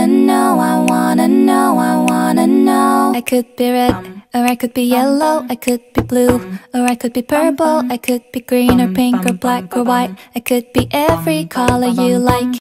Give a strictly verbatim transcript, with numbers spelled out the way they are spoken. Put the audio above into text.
know, I wanna know, I wanna know. I could be red, or I could be yellow, I could be blue, or I could be purple, I could be green or pink or black or white. I could be every color you like.